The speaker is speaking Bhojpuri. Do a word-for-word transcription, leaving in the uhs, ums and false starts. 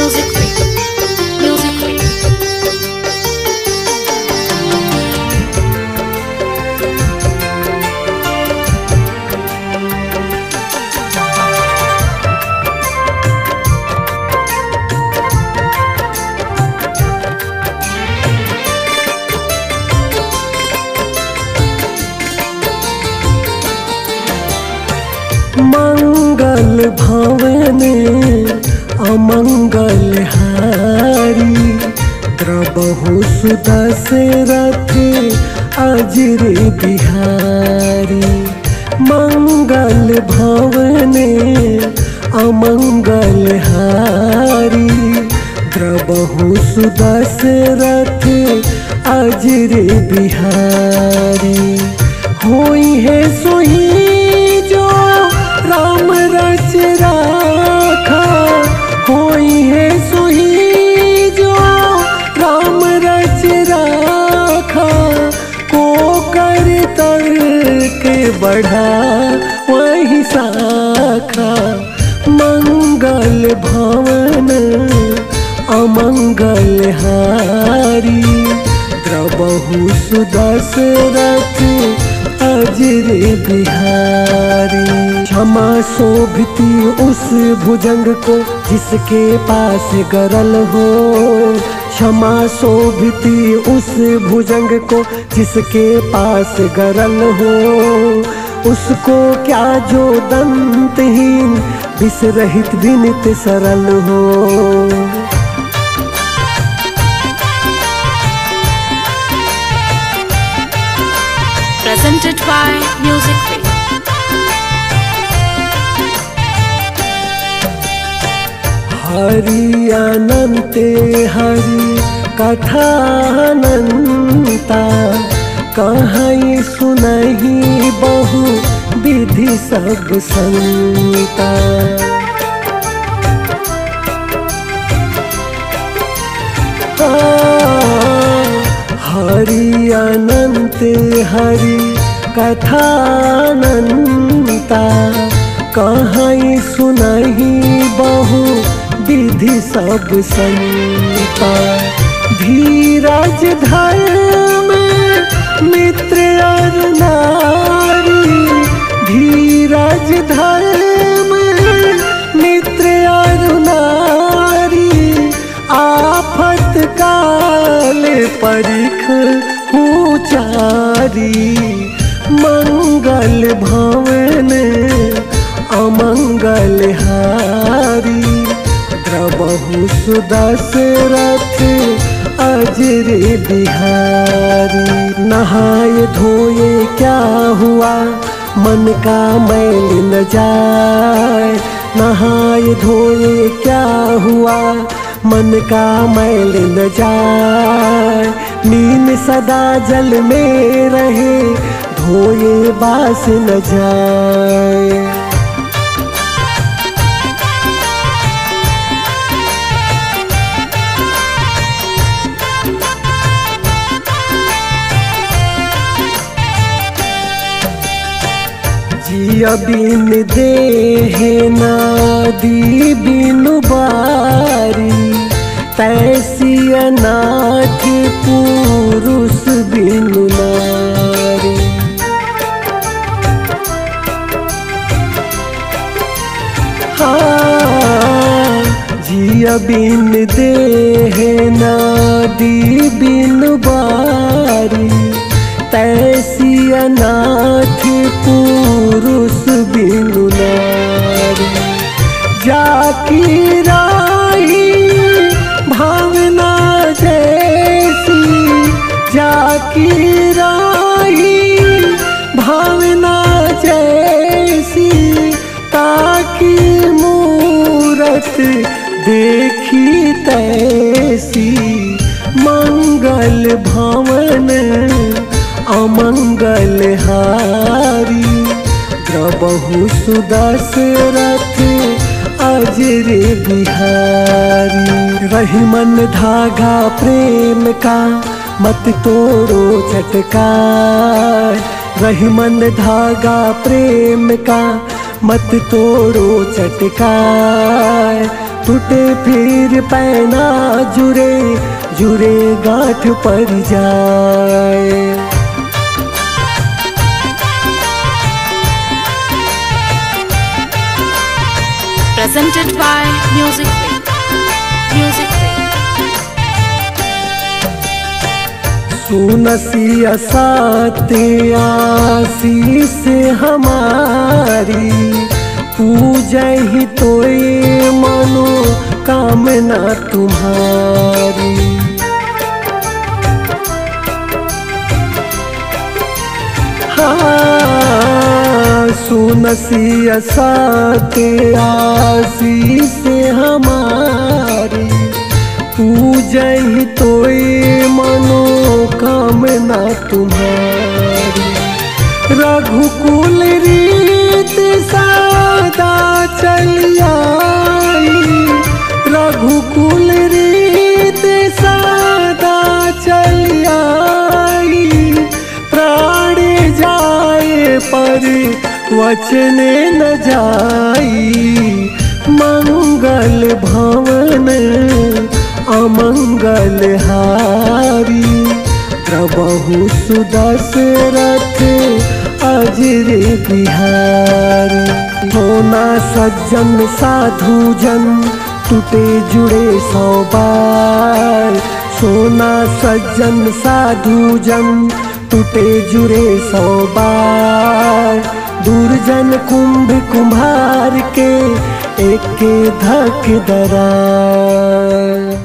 Music Week. Music Week. मंगल भवने अमंगल हारी, द्रबहु सुदशरथ अजर बिहारी। मंगल भवने अमंगल हारी, द्रबहु सुदशरथ अजर बिहारी। होई है सोही जो राम रच राखा, होई है सोही जो राम रच राखा। को कर तर के बढ़ा वही शाखा, मंगल भवन अमंगल हारी, द्रबहु सुदशरथ अजर बिहारी। क्षमा शोभिती उस भुजंग को जिसके पास गरल हो, क्षमा शोभिती उस भुजंग को जिसके पास गरल हो। उसको क्या जो दंतहीन विषरहित विनित सरल हो। Presented by Music Week. हरि अनंते हरि कथानंता, कहीं सुनहि बहु विधि सब संता। हरि अनंत हरि कथानंता, कहीं सुनहि बहु विधि सब संता। धीरज धर्म मित्र और नारी, धीरज धर्म मित्र और नारी। आफत काल परिख उचारी, मंगल भवन अमंगल हारी, द्रबहु सुदशरथ अजर बिहारी। नहाए धोए क्या हुआ मन का मैल न जाए, नहाए धोए क्या हुआ मन का मैल न जाए। नीन सदा जल में रहे धोए बास न जाए। जिया बिन देह नादी बिनु बारी, तैसी अनाथ पुरुष बिनु नारी। हाँ जिया बिन देह नादी बिनु बारी, तैसी अनाथ पुरुष बिनु नारी। जाकी राही भावना जैसी, जाकी राही भावना जैसी। ताकि मूरत देखी तैसी, मंगल भवन अमंगल हारी, द्रबहु सुदशरथ अजर बिहारी। रही मन धागा प्रेम का मत तोड़ो चटकार, रही मन धागा प्रेम का मत तोड़ो चटकार। टूटे फिर पैना जुरे जुरे गांठ पर जाए। Presented by Music Way. Music Way. सुनसिया साते आशीष हमारी पूजा ही तोए मनो कामना तुम्हारी। हाँ सुनसिया साते आशीष हमारी पूजा ही तोए मनो कामना तुम्हारी। रघुकुल रीत सादा चली आई, रघुकुल रीत सादा चली आई। प्राण जाए पर वचन न जाई, मंगल भवन अमंगल हारी। प्रभु सुदशरथ अजर बिहारी। होना सज्जन साधु जन टूटे जुड़े सौ बार। सोना सज्जन साधु जन टूटे जुड़े सौ बार। दुर्जन कुंभ कुम्हार के एक धक दरार।